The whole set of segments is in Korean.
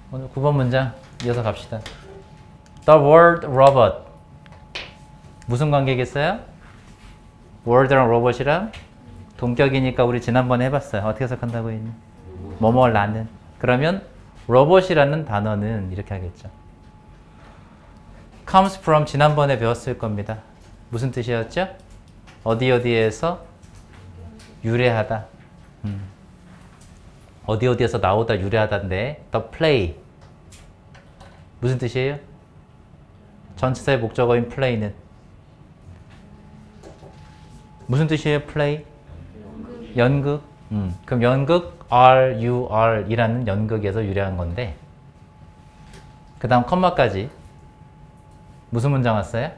오늘 9번 문장 이어서 갑시다. The word robot. 무슨 관계겠어요? word랑 robot이랑 동격이니까 우리 지난번에 해봤어요. 어떻게 해석한다고 했니? 뭐뭐라는. 그러면 robot이라는 단어는 이렇게 하겠죠. comes from 지난번에 배웠을 겁니다. 무슨 뜻이었죠? 어디 어디에서 유래하다. 어디 어디에서 나오다 유래하다인데 the play 무슨 뜻이에요? 전치사의 목적어인 play는 무슨 뜻이에요? play? 연극. 그럼 연극 RUR 이라는 연극에서 유래한 건데 그 다음 컴마까지 무슨 문장 왔어요?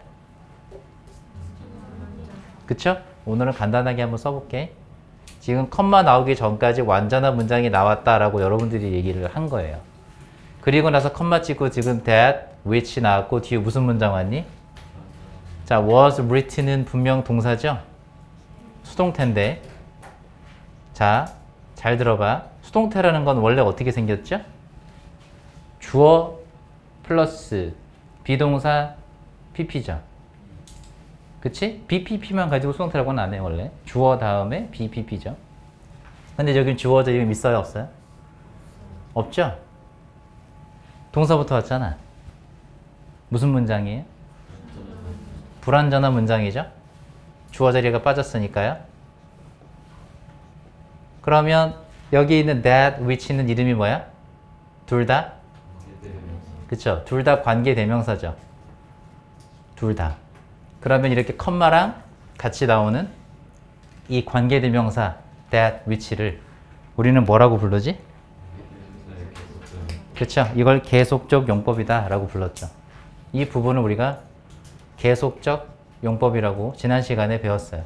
그쵸? 오늘은 간단하게 한번 써볼게. 지금 컴마 나오기 전까지 완전한 문장이 나왔다라고 여러분들이 얘기를 한 거예요. 그리고 나서 컴마 찍고 지금 that, which 나왔고 뒤에 무슨 문장 왔니? 자, was written은 분명 동사죠? 수동태인데 자, 잘 들어봐. 수동태라는 건 원래 어떻게 생겼죠? 주어 플러스 비동사 PP죠. 그치? BPP만 가지고 수동태라고는 안 해, 원래. 주어 다음에 BPP죠. 근데 여기 주어져 이름 있어요, 없어요? 없죠? 동사부터 왔잖아. 무슨 문장이에요? 불완전한 문장이죠? 주어 자리가 빠졌으니까요. 그러면 여기 있는 that, which는 이름이 뭐야? 둘 다? 그쵸? 둘 다 관계대명사죠. 둘 다. 그러면 이렇게 컴마랑 같이 나오는 이 관계대명사 that, which를 우리는 뭐라고 부르지? 그쵸? 이걸 계속적 용법이다 라고 불렀죠. 이 부분을 우리가 계속적 용법이라고 지난 시간에 배웠어요.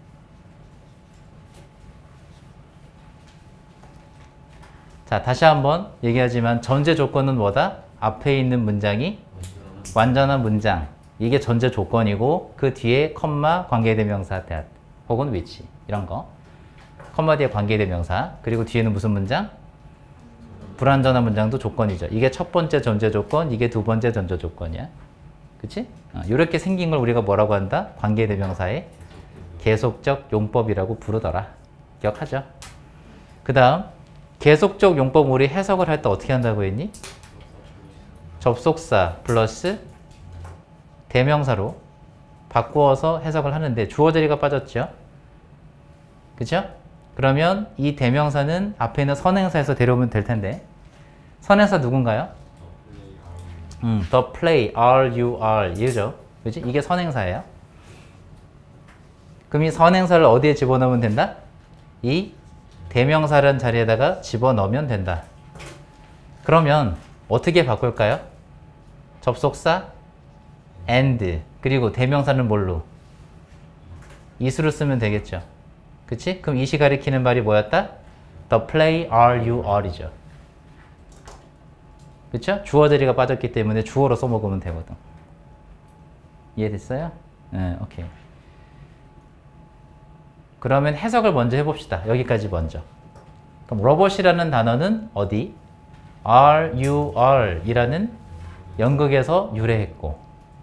자, 다시 한번 얘기하지만 전제 조건은 뭐다? 앞에 있는 문장이 완전한 문장. 이게 전제 조건이고 그 뒤에 컴마 관계대명사 that 혹은 which 이런 거. 컴마 뒤에 관계대명사. 그리고 뒤에는 무슨 문장? 불완전한 문장도 조건이죠. 이게 첫 번째 전제 조건, 이게 두 번째 전제 조건이야. 그치? 이렇게 생긴 걸 우리가 뭐라고 한다? 관계대명사의 계속적 용법이라고 부르더라. 기억하죠? 그 다음 계속적 용법 우리 해석을 할 때 어떻게 한다고 했니? 접속사 플러스 대명사로 바꾸어서 해석을 하는데 주어 자리가 빠졌죠? 그죠? 그러면 이 대명사는 앞에 있는 선행사에서 데려오면 될 텐데 선행사 누군가요? The play, RUR 이죠? 그지? 이게 선행사예요. 그럼 이 선행사를 어디에 집어넣으면 된다? 이 대명사라는 자리에다가 집어넣으면 된다. 그러면 어떻게 바꿀까요? 접속사 and 그리고 대명사는 뭘로? is로 쓰면 되겠죠. 그치? 그럼 이시 가리키는 말이 뭐였다? The play RUR이죠. 그쵸? 주어 자리가 빠졌기 때문에 주어로 써먹으면 되거든. 이해됐어요? 네, 오케이. 그러면 해석을 먼저 해봅시다. 여기까지 먼저. 그럼 로봇이라는 단어는 어디? RUR 이라는 연극에서 유래했고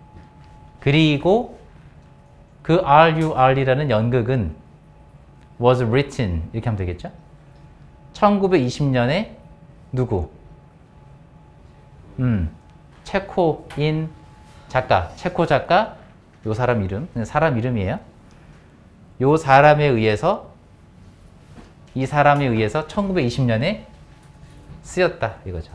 그리고 그 RUR이라는 연극은 was written 이렇게 하면 되겠죠? 1920년에 누구? 체코인 작가, 체코 작가 요 사람 이름, 사람 이름이에요. 요 사람에 의해서 이 사람에 의해서 1920년에 쓰였다 이거죠.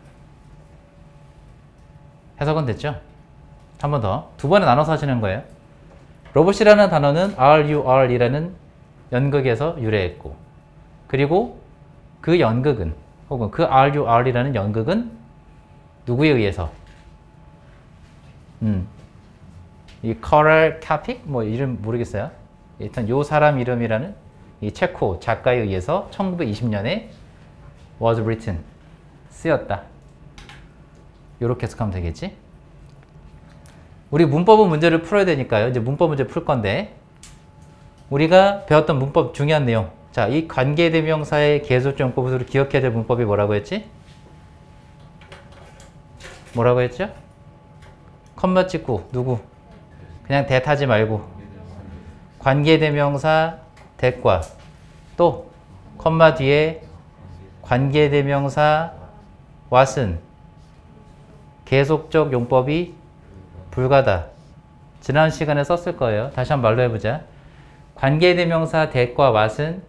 해석은 됐죠? 한 번 더. 두 번에 나눠서 하시는 거예요. 로봇이라는 단어는 RUR이라는 연극에서 유래했고 그리고 그 연극은 혹은 그 RUR이라는 연극은 누구에 의해서? 이 커럴 카픽? 뭐 이름 모르겠어요. 일단 요 사람 이름이라는 이 체코 작가에 의해서 1920년에 was written 쓰였다. 요렇게 해석하면 되겠지? 우리 문법은 문제를 풀어야 되니까요. 이제 문법 문제 풀 건데 우리가 배웠던 문법 중요한 내용. 자, 이 관계대명사의 계속적 용법으로 기억해야 될 문법이 뭐라고 했지? 뭐라고 했죠? 컴마 찍고 누구? 그냥 that 하지 말고 관계대명사 that과 또 컴마 뒤에 관계대명사 what은 계속적 용법이 불가다. 지난 시간에 썼을 거예요. 다시 한번 말로 해보자. 관계대명사 that과 what은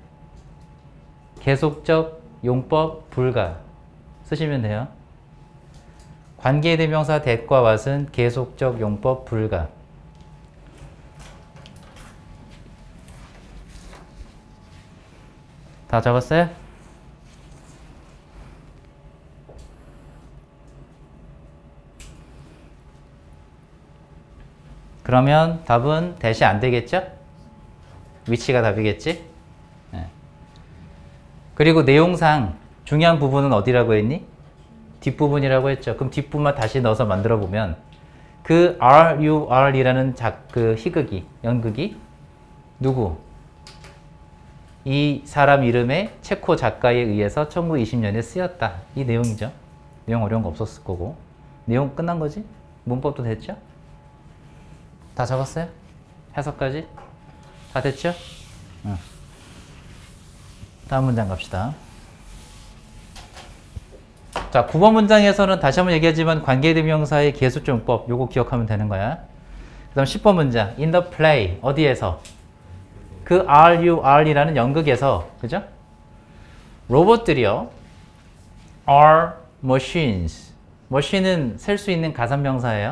계속적 용법 불가 쓰시면 돼요. 관계대명사 that과 what은 계속적 용법 불가. 다 적었어요? 그러면 답은 that이 안 되겠죠? 위치가 답이겠지? 네. 그리고 내용상 중요한 부분은 어디라고 했니? 뒷부분이라고 했죠. 그럼 뒷부분만 다시 넣어서 만들어 보면 그 RUR이라는 그 희극이, 연극이 누구? 이 사람 이름의 체코 작가에 의해서 1920년에 쓰였다. 이 내용이죠. 내용 어려운 거 없었을 거고. 내용 끝난 거지? 문법도 됐죠? 다 적었어요? 해석까지? 다 됐죠? 응. 다음 문장 갑시다. 자, 9번 문장에서는 다시 한번 얘기하지만 관계대명사의 계수적용법 요거 기억하면 되는 거야. 그 다음 10번 문장 in the play 어디에서? 그 RUR이라는 연극에서 그죠? 로봇들이요 are machines machine은 셀 수 있는 가산명사예요.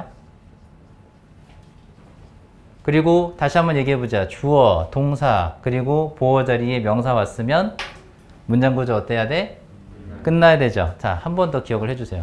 그리고 다시 한번 얘기해보자. 주어, 동사, 그리고 보어 자리에 명사 왔으면 문장 구조 어때야 돼? 끝나야 되죠. 자, 한 번 더 기억을 해주세요.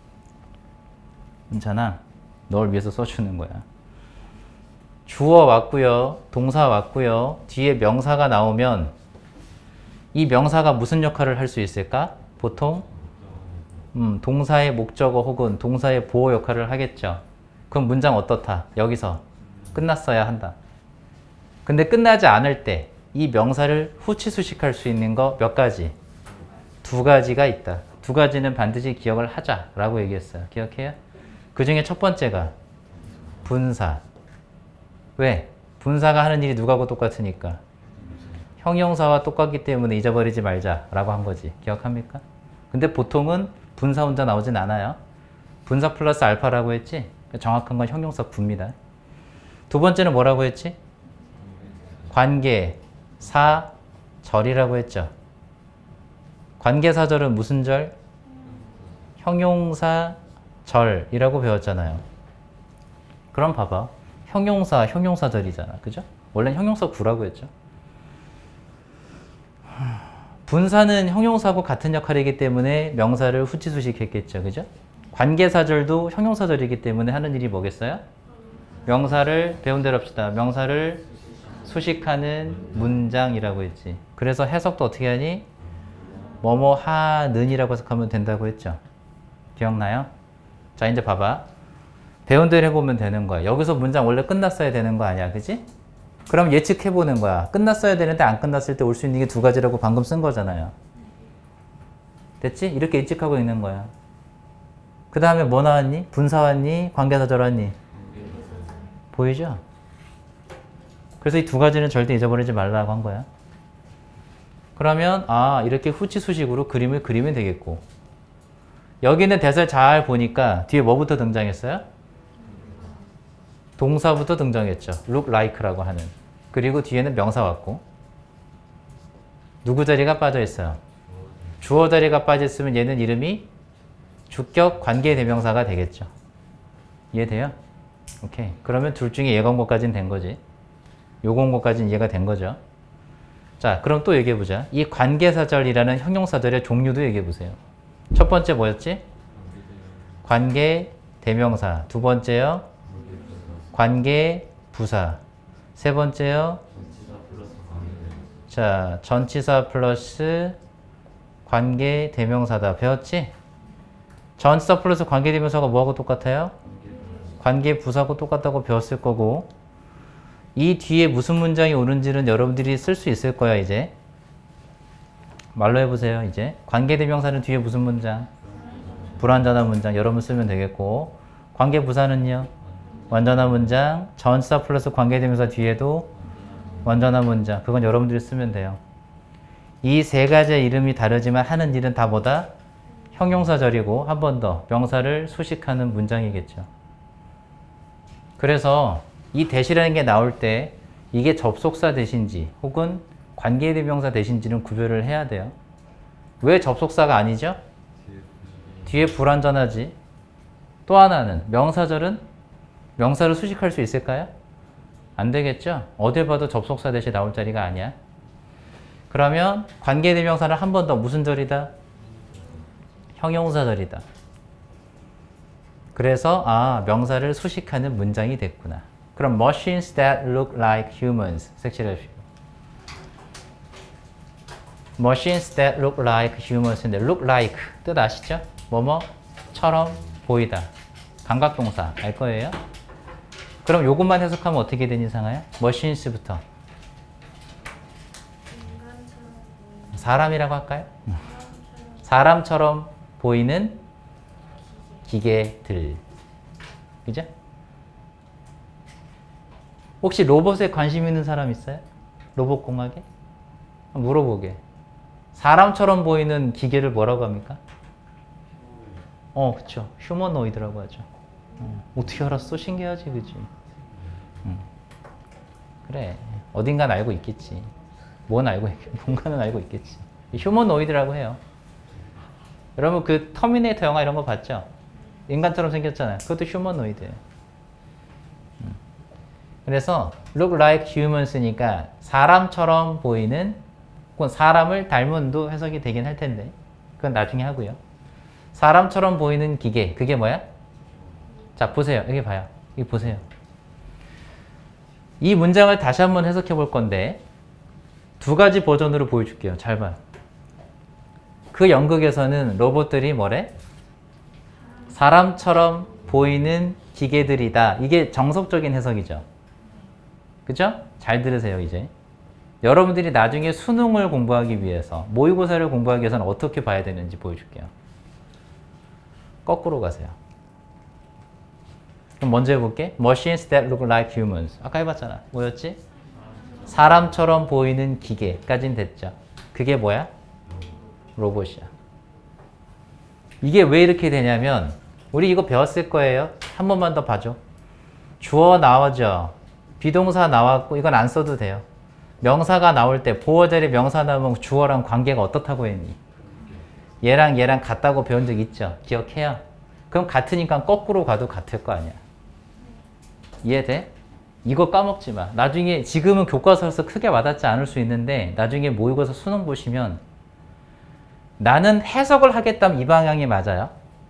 괜찮아. 널 위해서 써주는 거야. 주어 왔고요. 동사 왔고요. 뒤에 명사가 나오면 이 명사가 무슨 역할을 할 수 있을까? 보통 동사의 목적어 혹은 동사의 보호 역할을 하겠죠. 그럼 문장 어떻다? 여기서 끝났어야 한다. 근데 끝나지 않을 때 이 명사를 후치수식할 수 있는 거 몇 가지? 두 가지가 있다. 두 가지는 반드시 기억을 하자라고 얘기했어요. 기억해요? 그 중에 첫 번째가 분사. 왜? 분사가 하는 일이 누구하고 똑같으니까? 형용사와 똑같기 때문에 잊어버리지 말자라고 한 거지. 기억합니까? 근데 보통은 분사 혼자 나오진 않아요. 분사 플러스 알파라고 했지? 정확한 건 형용사 부입니다. 두 번째는 뭐라고 했지? 관계, 사, 절이라고 했죠. 관계사절은 무슨 절? 형용사 절이라고 배웠잖아요. 그럼 봐봐. 형용사, 형용사절이잖아. 그죠? 원래는 형용사 구라고 했죠. 분사는 형용사하고 같은 역할이기 때문에 명사를 후치수식했겠죠. 그죠? 관계사절도 형용사절이기 때문에 하는 일이 뭐겠어요? 명사를 배운 대로 합시다. 명사를 수식하는 문장이라고 했지. 그래서 해석도 어떻게 하니? 뭐뭐 하는이라고 해석하면 된다고 했죠. 기억나요? 자, 이제 봐봐. 배운 대로 해보면 되는 거야. 여기서 문장 원래 끝났어야 되는 거 아니야. 그지? 그럼 예측해보는 거야. 끝났어야 되는데 안 끝났을 때 올 수 있는 게 두 가지라고 방금 쓴 거잖아요. 됐지? 이렇게 예측하고 있는 거야. 그 다음에 뭐 나왔니? 분사 왔니? 관계사절 왔니? 보이죠? 그래서 이 두 가지는 절대 잊어버리지 말라고 한 거야. 그러면 이렇게 후치수식으로 그림을 그리면 되겠고, 여기는 대사를 잘 보니까 뒤에 뭐부터 등장했어요? 동사부터 등장했죠. look like라고 하는. 그리고 뒤에는 명사 왔고, 누구 자리가 빠져 있어요? 주어 자리가 빠져 있으면 얘는 이름이 주격 관계대명사가 되겠죠. 이해돼요? 오케이. 그러면 둘 중에 얘가 온 것까지는 된 거지. 요거 온 것까지는 이해가 된 거죠. 자, 그럼 또 얘기해보자. 이 관계사절이라는 형용사절의 종류도 얘기해보세요. 첫 번째 뭐였지? 관계대명사. 두 번째요? 관계부사. 세 번째요? 자, 전치사 플러스 관계대명사다. 배웠지? 전치사 플러스 관계대명사가 뭐하고 똑같아요? 관계부사하고 똑같다고 배웠을 거고, 이 뒤에 무슨 문장이 오는지는 여러분들이 쓸 수 있을 거야. 이제 말로 해보세요. 이제 관계대명사는 뒤에 무슨 문장? 불완전한 문장 여러분 쓰면 되겠고, 관계 부사는요? 완전한 문장, 전치사 플러스 관계대명사 뒤에도 완전한 문장. 그건 여러분들이 쓰면 돼요. 이 세 가지의 이름이 다르지만 하는 일은 다 뭐다? 형용사절이고, 한 번 더 명사를 수식하는 문장이겠죠. 그래서 이 대시라는 게 나올 때 이게 접속사 대신지 혹은 관계대명사 대신지는 구별을 해야 돼요. 왜 접속사가 아니죠? 뒤에 불완전하지. 또 하나는 명사절은 명사를 수식할 수 있을까요? 안 되겠죠? 어딜 봐도 접속사 대신 나올 자리가 아니야. 그러면 관계대명사는 한 번 더 무슨 절이다? 형용사절이다. 그래서 명사를 수식하는 문장이 됐구나. 그럼 machines that look like humans 색칠하시고, machines that look like humans인데 look like 뜻 아시죠? 뭐뭐처럼 보이다. 감각동사 알 거예요? 그럼 요것만 해석하면 어떻게 되니 상아요? machines부터 사람이라고 할까요? 사람처럼 보이는 기계들. 그죠? 혹시 로봇에 관심 있는 사람 있어요? 로봇공학에? 물어보게. 사람처럼 보이는 기계를 뭐라고 합니까? 그쵸. 휴머노이드라고 하죠. 어떻게 알았어? 신기하지, 그치? 그래. 어딘가는 알고 있겠지. 뭔가는 알고 있겠지. 휴머노이드라고 해요. 여러분 그 터미네이터 영화 이런 거 봤죠? 인간처럼 생겼잖아요. 그것도 휴머노이드예요. 그래서 look like humans니까 사람처럼 보이는, 혹은 사람을 닮은도 해석이 되긴 할 텐데 그건 나중에 하고요. 사람처럼 보이는 기계, 그게 뭐야? 자 보세요. 여기 봐요. 여기 보세요. 이 문장을 다시 한번 해석해 볼 건데 두 가지 버전으로 보여줄게요. 잘 봐요. 그 연극에서는 로봇들이 뭐래? 사람처럼 보이는 기계들이다. 이게 정석적인 해석이죠. 그죠? 잘 들으세요, 이제. 여러분들이 나중에 수능을 공부하기 위해서, 모의고사를 공부하기 위해서는 어떻게 봐야 되는지 보여줄게요. 거꾸로 가세요. 그럼 먼저 해볼게. Machines that look like humans. 아까 해봤잖아. 뭐였지? 사람처럼 보이는 기계까지는 됐죠. 그게 뭐야? 로봇이야. 이게 왜 이렇게 되냐면 우리 이거 배웠을 거예요. 한 번만 더 봐줘. 주어 나오죠. 비동사 나왔고 이건 안 써도 돼요. 명사가 나올 때 보어 자리에 명사 나오면 주어랑 관계가 어떻다고 했니? 얘랑 같다고 배운 적 있죠? 기억해요? 그럼 같으니까 거꾸로 가도 같을 거 아니야. 이해돼? 이거 까먹지 마. 나중에 지금은 교과서에서 크게 와닿지 않을 수 있는데 나중에 모의고사 수능 보시면 나는 해석을 하겠다면 이 방향이 맞아요.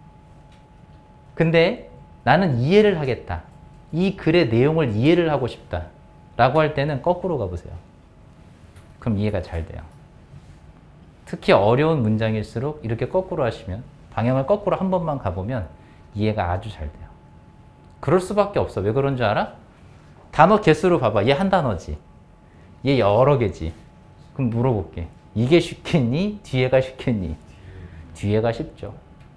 근데 나는 이해를 하겠다. 이 글의 내용을 이해를 하고 싶다. 라고 할 때는 거꾸로 가보세요. 그럼 이해가 잘 돼요. 특히 어려운 문장일수록 이렇게 거꾸로 하시면, 방향을 거꾸로 한 번만 가보면 이해가 아주 잘 돼요. 그럴 수밖에 없어. 왜 그런 줄 알아? 단어 개수로 봐봐. 얘 한 단어지. 얘 여러 개지. 그럼 물어볼게. 이게 쉽겠니? 뒤에가 쉽겠니? 뒤에가 쉽죠.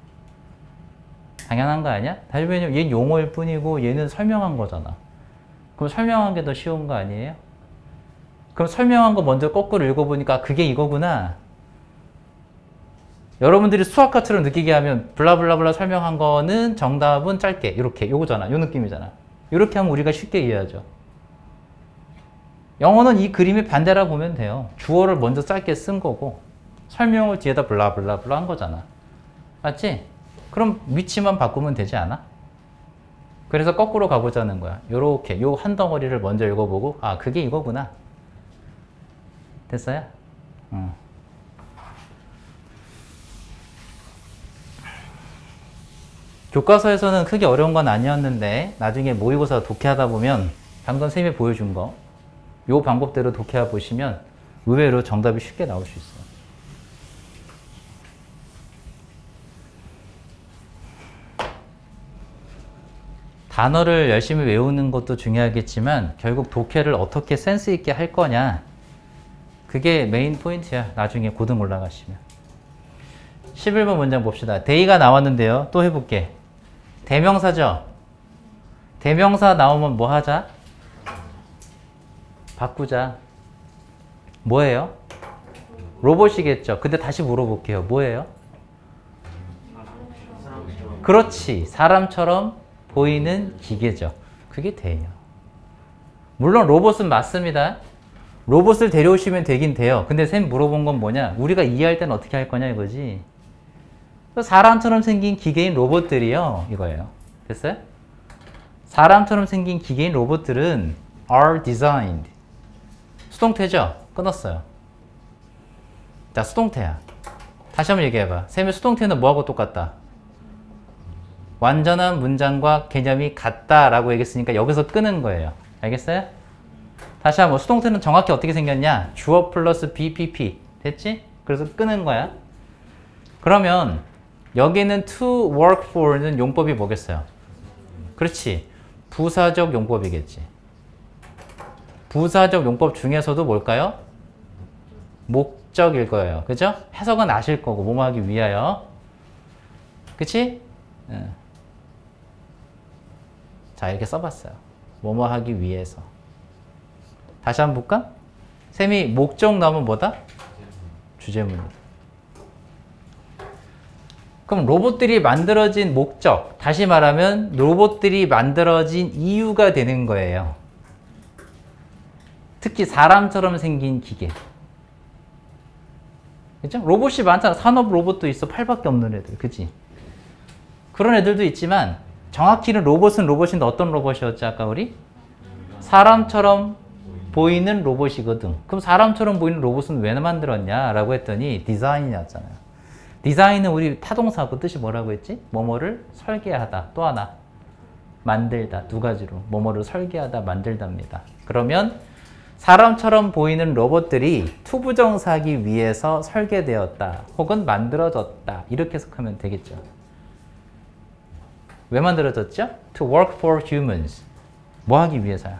당연한 거 아니야? 왜냐면 얘는 용어일 뿐이고 얘는 설명한 거잖아. 그럼 설명한 게 더 쉬운 거 아니에요? 그럼 설명한 거 먼저 거꾸로 읽어보니까 그게 이거구나. 여러분들이 수학과처럼 느끼게 하면 블라블라블라 설명한 거는 정답은 짧게 이렇게 요거잖아. 요 느낌이잖아. 이렇게 하면 우리가 쉽게 이해하죠. 영어는 이 그림의 반대라 보면 돼요. 주어를 먼저 짧게 쓴 거고 설명을 뒤에다 블라블라블라 한 거잖아. 맞지? 그럼 위치만 바꾸면 되지 않아? 그래서 거꾸로 가보자는 거야. 요렇게 요 한 덩어리를 먼저 읽어보고 아 그게 이거구나. 됐어요? 교과서에서는 크게 어려운 건 아니었는데 나중에 모의고사 독해하다 보면 방금 쌤이 보여준 거 요 방법대로 독해해 보시면 의외로 정답이 쉽게 나올 수 있어요. 단어를 열심히 외우는 것도 중요하겠지만 결국 독해를 어떻게 센스 있게 할 거냐 그게 메인 포인트야. 나중에 고등 올라가시면. 11번 문장 봅시다. 데이가 나왔는데요. 또 해볼게. 대명사죠? 대명사 나오면 뭐 하자? 바꾸자. 뭐예요? 로봇이겠죠. 근데 다시 물어볼게요. 뭐예요? 그렇지. 사람처럼 보이는 기계죠. 그게 돼요. 물론 로봇은 맞습니다. 로봇을 데려오시면 되긴 돼요. 근데 쌤 물어본 건 뭐냐? 우리가 이해할 때는 어떻게 할 거냐 이거지. 사람처럼 생긴 기계인 로봇들이요. 이거예요. 됐어요? 사람처럼 생긴 기계인 로봇들은 are designed. 수동태죠? 끊었어요. 자, 수동태야. 다시 한번 얘기해봐. 쌤의 수동태는 뭐하고 똑같다? 완전한 문장과 개념이 같다라고 얘기했으니까 여기서 끄는 거예요. 알겠어요? 다시 한번 수동태는 정확히 어떻게 생겼냐? 주어 플러스 BPP. 됐지? 그래서 끄는 거야. 그러면 여기는 to work for는 용법이 뭐겠어요? 그렇지. 부사적 용법이겠지. 부사적 용법 중에서도 뭘까요? 목적일 거예요. 그죠? 해석은 아실 거고 뭐뭐 하기 위하여. 그치? 자, 이렇게 써봤어요. 뭐뭐 하기 위해서. 다시 한번 볼까? 쌤이 목적 나오면 뭐다? 주제문이다. 그럼 로봇들이 만들어진 목적, 다시 말하면 로봇들이 만들어진 이유가 되는 거예요. 특히 사람처럼 생긴 기계. 그죠? 로봇이 많잖아. 산업 로봇도 있어. 팔밖에 없는 애들. 그치? 그런 애들도 있지만 정확히는 로봇은 로봇인데 어떤 로봇이었지 아까 우리? 사람처럼 보이는 로봇이거든. 그럼 사람처럼 보이는 로봇은 왜 만들었냐? 라고 했더니 디자인이었잖아요. 디자인은 우리 타동사고 뜻이 뭐라고 했지? 뭐뭐를 설계하다. 또 하나. 만들다. 두 가지로. 뭐뭐를 설계하다, 만들다입니다. 그러면 사람처럼 보이는 로봇들이 투부정사하기 위해서 설계되었다. 혹은 만들어졌다. 이렇게 해석하면 되겠죠. 왜 만들어졌죠? To work for humans. 뭐 하기 위해서야?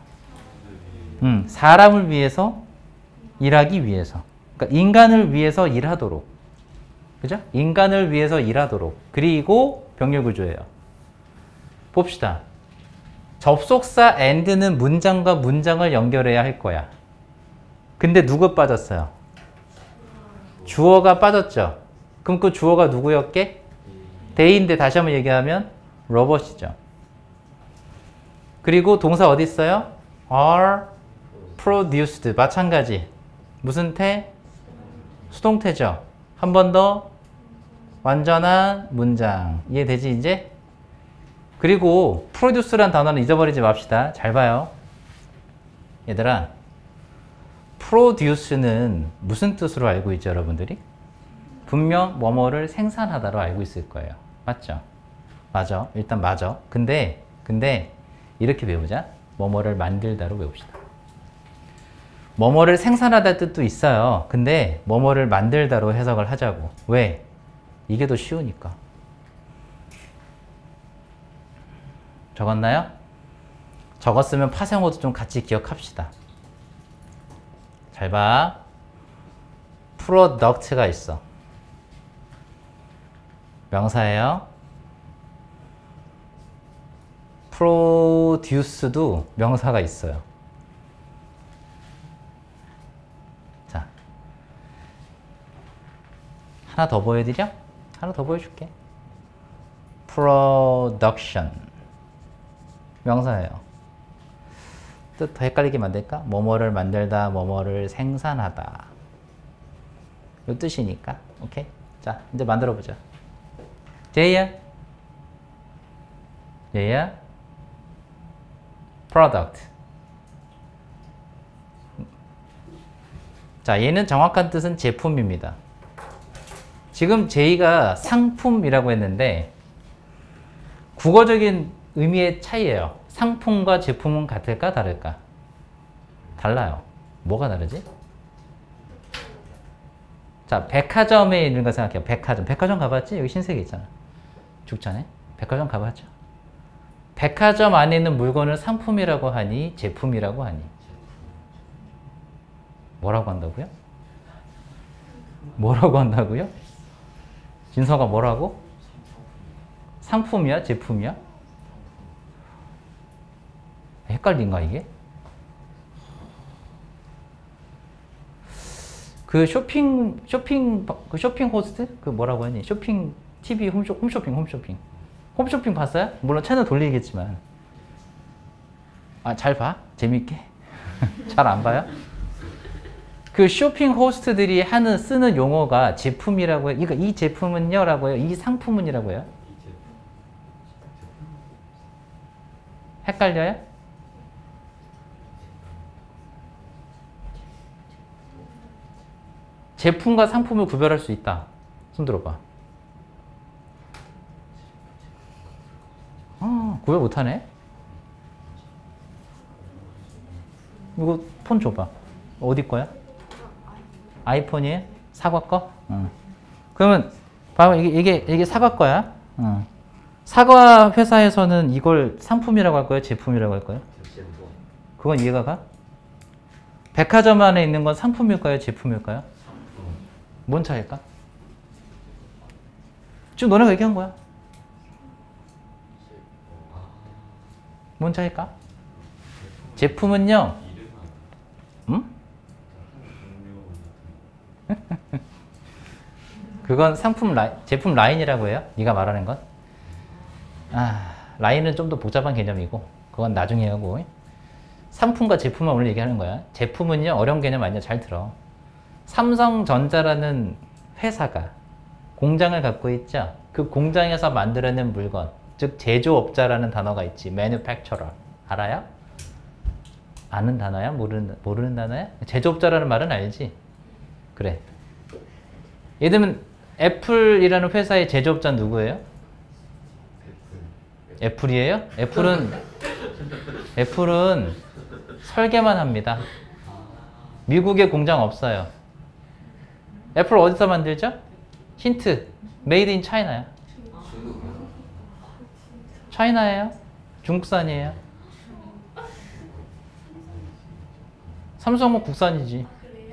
사람을 위해서, 일하기 위해서. 그러니까 인간을 위해서 일하도록. 그죠? 인간을 위해서 일하도록. 그리고 병렬 구조예요. 봅시다. 접속사 and는 문장과 문장을 연결해야 할 거야. 근데 누구 빠졌어요? 주어가 빠졌죠? 그럼 그 주어가 누구였게? they인데 다시 한번 얘기하면 로봇이죠. 그리고 동사 어디 있어요? are produced. 마찬가지. 무슨 태? 수동태죠. 한 번 더 완전한 문장. 이해되지 이제? 그리고 produce란 단어는 잊어버리지 맙시다. 잘 봐요. 얘들아, produce는 무슨 뜻으로 알고 있죠, 여러분들이? 분명 뭐뭐를 생산하다로 알고 있을 거예요. 맞죠? 맞아. 일단 맞아. 근데 이렇게 배우자. 뭐뭐를 만들다로 외웁시다. 뭐뭐를 생산하다 뜻도 있어요. 근데 뭐뭐를 만들다로 해석을 하자고. 왜? 이게 더 쉬우니까. 적었나요? 적었으면 파생어도 좀 같이 기억합시다. 잘 봐. product가 있어. 명사예요. produce도 명사가 있어요. 자, 하나 더 보여드려? 하나 더 보여줄게. production 명사예요. 뜻 더 헷갈리게 만들까? 뭐뭐를 만들다, 뭐뭐를 생산하다. 이 뜻이니까. 오케이? 자, 이제 만들어 보자. 제이야. 얘야. product. 자, 얘는 정확한 뜻은 제품입니다. 지금 제이가 상품이라고 했는데 국어적인 의미의 차이예요. 상품과 제품은 같을까 다를까? 달라요. 뭐가 다르지? 자, 백화점에 있는 거 생각해요. 백화점 가봤지? 여기 흰색이 있잖아. 죽전에. 백화점 가봤죠? 백화점 안에 있는 물건을 상품이라고 하니 제품이라고 하니? 뭐라고 한다고요? 뭐라고 한다고요? 진서가 뭐라고? 상품이야? 제품이야? 헷갈린가 이게? 그 쇼핑 호스트? 그 뭐라고 하니? 쇼핑 TV 홈쇼핑 봤어요? 물론 채널 돌리겠지만. 아, 잘 봐? 재밌게? 잘 안 봐요? 그 쇼핑 호스트들이 쓰는 용어가 제품이라고 해요. 그러니까 이 제품은요 라고 해요. 이 상품은이라고 해요. 헷갈려요? 제품과 상품을 구별할 수 있다. 손 들어봐. 구별 못하네? 이거 폰 줘봐. 어디 거야? 아이폰이에요? 사과 거? 그러면 봐봐. 이게 사과 거야. 사과 회사에서는 이걸 상품이라고 할 거예요? 제품이라고 할 거예요? 그건 이해가 가? 백화점 안에 있는 건 상품일까요? 제품일까요? 뭔 차이일까? 지금 너네가 얘기한 거야. 뭔 차이일까? 제품은요. 그건 제품 라인이라고 해요. 네가 말하는 건. 라인은 좀 더 복잡한 개념이고 그건 나중에 하고. 상품과 제품만 오늘 얘기하는 거야. 제품은요. 어려운 개념 아니야. 잘 들어. 삼성전자라는 회사가 공장을 갖고 있죠. 그 공장에서 만들어낸 물건, 즉 제조업자라는 단어가 있지. manufacturer. 알아요? 아는 단어야? 모르는 단어야? 제조업자라는 말은 알지? 그래. 예를 들면 애플이라는 회사의 제조업자는 누구예요? 애플이에요? 애플은 설계만 합니다. 미국에 공장 없어요. 애플 어디서 만들죠? 힌트. 메이드 인 차이나야. 차이나예요? 중국산이에요? 삼성은 국산이지.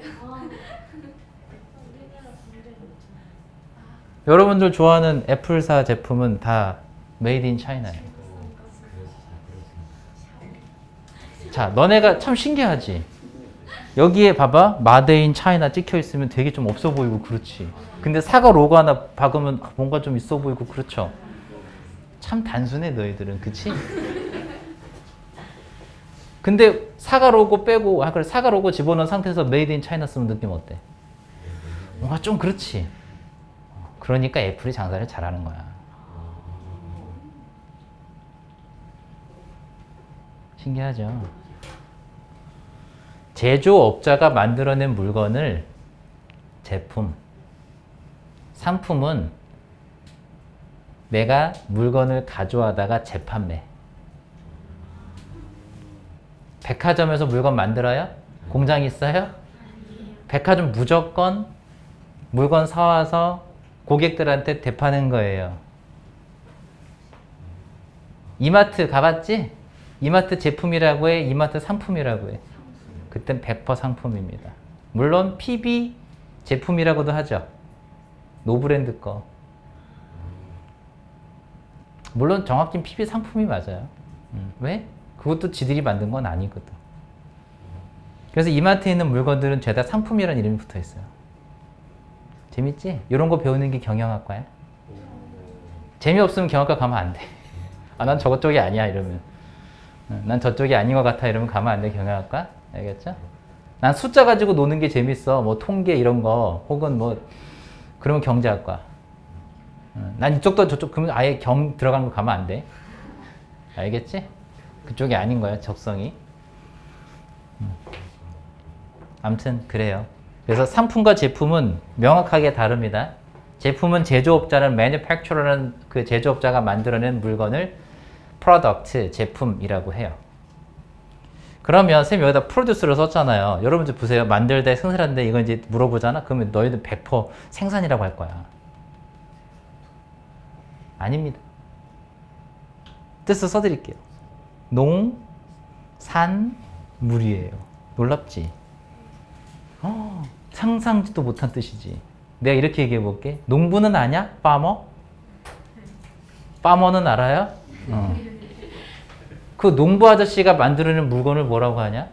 여러분들 좋아하는 애플사 제품은 다 메이드 인 차이나예요. 자, 너네가 참 신기하지? 여기에 봐봐. 마데인 차이나 찍혀 있으면 되게 좀 없어 보이고 그렇지. 근데 사과 로고 하나 박으면 뭔가 좀 있어 보이고 그렇죠. 참 단순해 너희들은. 그치? 근데 사과 로고 빼고 그래 사과 로고 집어넣은 상태에서 메이드 인 차이나 쓰면 느낌 어때? 뭔가 좀 그렇지. 그러니까 애플이 장사를 잘하는 거야. 신기하죠? 제조업자가 만들어낸 물건을 제품, 상품은 내가 물건을 가져와다가 재판매. 백화점에서 물건 만들어요? 공장 있어요? 백화점 무조건 물건 사와서 고객들한테 대파는 거예요. 이마트 가봤지? 이마트 제품이라고 해? 이마트 상품이라고 해? 그땐 100% 상품입니다. 물론 PB 제품이라고도 하죠. 노브랜드 거. 물론 정확히 PB 상품이 맞아요. 왜? 그것도 지들이 만든 건 아니거든. 그래서 이마트에 있는 물건들은 죄다 상품이라는 이름이 붙어 있어요. 재밌지? 이런 거 배우는 게 경영학과야. 재미없으면 경영학과 가면 안 돼. 난 저쪽이 아니야 이러면. 난 저쪽이 아닌 것 같아 이러면 가면 안 돼 경영학과. 알겠죠? 난 숫자 가지고 노는 게 재밌어. 뭐 통계 이런 거 혹은 뭐 그러면 경제학과. 난 이쪽도 저쪽 그러면 아예 경 들어간 거 가면 안 돼. 알겠지? 그쪽이 아닌 거야 적성이. 아무튼 그래요. 그래서 상품과 제품은 명확하게 다릅니다. 제품은 제조업자는 manufacturer라는 그 제조업자가 만들어낸 물건을 product, 제품이라고 해요. 그러면 쌤이 여기다 produce를 썼잖아요. 여러분들 보세요. 만들되 생산하는데 이거 이제 물어보잖아. 그러면 너희들 100% 생산이라고 할 거야. 아닙니다. 뜻을 써드릴게요. 농, 산, 물이에요. 놀랍지? 상상지도 못한 뜻이지. 내가 이렇게 얘기해 볼게. 농부는 아냐? 파머? 파머는 알아요? 그 농부 아저씨가 만들어낸 물건을 뭐라고 하냐?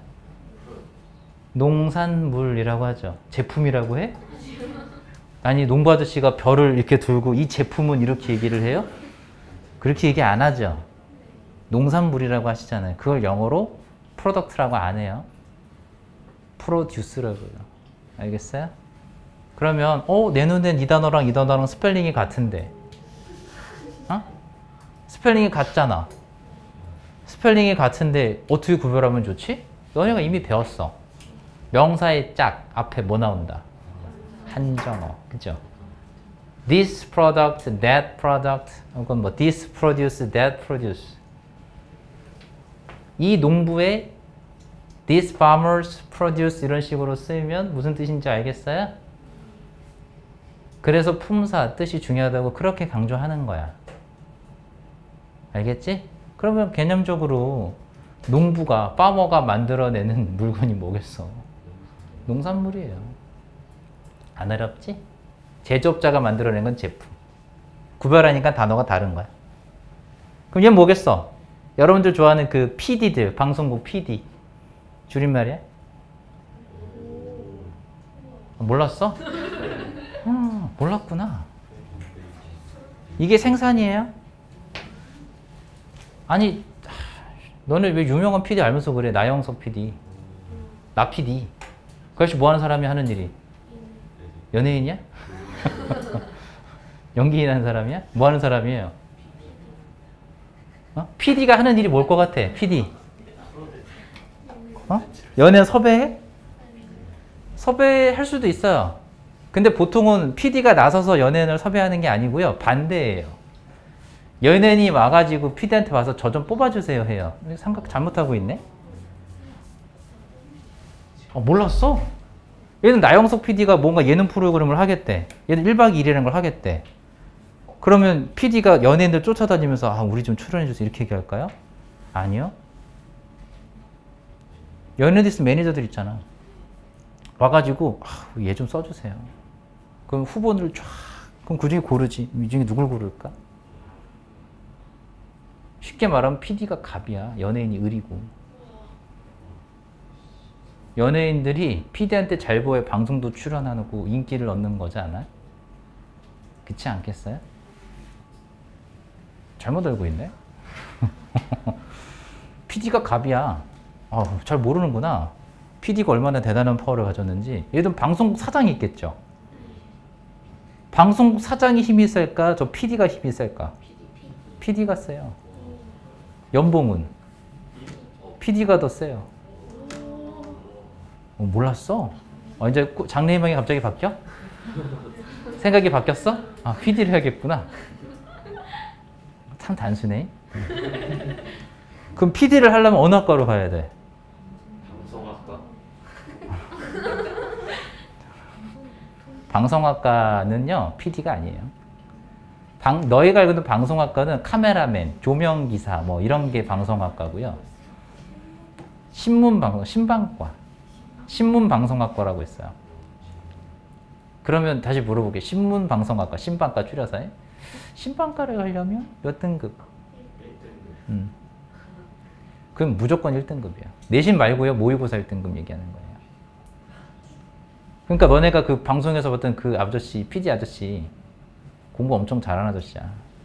농산물이라고 하죠. 제품이라고 해? 아니 농부 아저씨가 별을 이렇게 들고 이 제품은 이렇게 얘기를 해요? 그렇게 얘기 안 하죠. 농산물이라고 하시잖아요. 그걸 영어로 프로덕트라고 안 해요. 프로듀스라고요. 알겠어요? 그러면 내 눈엔 이 단어랑 이 단어랑 스펠링이 같은데 스펠링이 같잖아. 스펠링이 같은데 어떻게 구별하면 좋지? 너네가 이미 배웠어. 명사의 짝 앞에 뭐 나온다? 한정어. 그죠? This product, that product, 혹은 뭐 this produce, that produce. 이 농부의 These farmers produce 이런 식으로 쓰이면 무슨 뜻인지 알겠어요? 그래서 품사, 뜻이 중요하다고 그렇게 강조하는 거야. 알겠지? 그러면 개념적으로 농부가, 파머가 만들어내는 물건이 뭐겠어? 농산물이에요. 안 어렵지? 제조업자가 만들어낸 건 제품. 구별하니까 단어가 다른 거야. 그럼 얘는 뭐겠어? 여러분들 좋아하는 그 PD들, 방송국 PD. 줄임말이야? 몰랐어? 몰랐구나. 이게 생산이에요? 아니, 너네 왜 유명한 PD 알면서 그래? 나영석 PD. 나 PD. 그 아저씨 뭐 하는 사람이 하는 일이? 연예인이야? 연기인 하는 사람이야? 뭐 하는 사람이에요? PD가 하는 일이 뭘 것 같아? PD. 연예인 섭외해? 섭외할 수도 있어요. 근데 보통은 PD가 나서서 연예인을 섭외하는 게 아니고요. 반대예요. 연예인이 와가지고 PD한테 와서 저 좀 뽑아주세요 해요. 생각 잘못하고 있네? 몰랐어? 얘는 나영석 PD가 뭔가 예능 프로그램을 하겠대. 얘는 1박 2일이라는 걸 하겠대. 그러면 PD가 연예인들 쫓아다니면서 우리 좀 출연해주세요 이렇게 얘기할까요? 아니요. 연예디스 매니저들 있잖아. 와가지고 얘 좀 써주세요. 그럼 후보를 쫙 그럼 그 중에 고르지. 이 중에 누굴 고를까? 쉽게 말하면 PD가 갑이야. 연예인이 을이고. 연예인들이 PD한테 잘 보여 방송도 출연하고 인기를 얻는 거지 않아? 그렇지 않겠어요? 잘못 알고 있네? PD가 갑이야. 잘 모르는구나. PD가 얼마나 대단한 파워를 가졌는지. 얘도 방송국 사장이 있겠죠. 방송국 사장이 힘이 셀까? 저 PD가 힘이 셀까? PD가 세요. 연봉은? PD가 더 세요. 몰랐어? 이제 장래희망이 갑자기 바뀌어? 생각이 바뀌었어? PD를 해야겠구나. 참 단순해. 그럼 PD를 하려면 어느 학과로 가야 돼? 방송학과. 방송학과는요, PD가 아니에요. 너희가 알고 있는 방송학과는 카메라맨, 조명기사, 뭐 이런 게 방송학과고요. 신방과. 신문방송학과라고 있어요. 그러면 다시 물어볼게. 신문방송학과, 신방과 줄여서 해. 신방과를 가려면 몇 등급? 그럼 무조건 1등급이야. 내신 말고요. 모의고사 1등급 얘기하는 거예요. 그러니까 너네가 그 방송에서 봤던 그 아저씨, PD 아저씨 공부 엄청 잘하는 아저씨야.